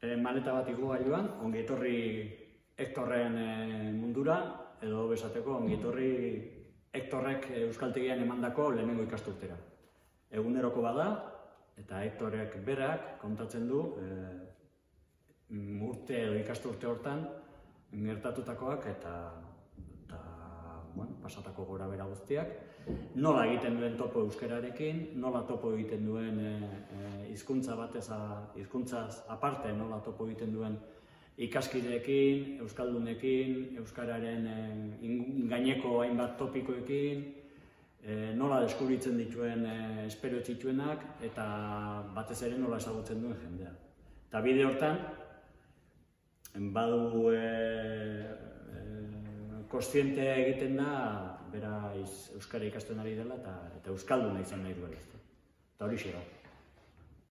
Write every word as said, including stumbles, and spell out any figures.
maleta bat igogailuan, ongi etorri Hektorren mundura, edo besateko ongi etorri Hektorrek euskaltegian emandako lehenengo ikasturtera. Eguneroko bada, eta Hektorrek berak kontatzen du urte edo ikasturte hortan gertatutakoak eta pasatako gora bera guztiak, nola egiten duen topo euskararekin, nola topo egiten duen hizkuntza batez, hizkuntzaz aparte, nola topo egiten duen ikaskideekin, euskaldunekin, euskararen gaineko hainbat topikoekin, nola deskubritzen dituen espero txituenak, eta batez ere nola ezagutzen duen jendea. Eta bide hortan, badu kontziente egiten da, bera euskara ikasten ari dela eta euskalduna izan nahi duela. Eta hori xera.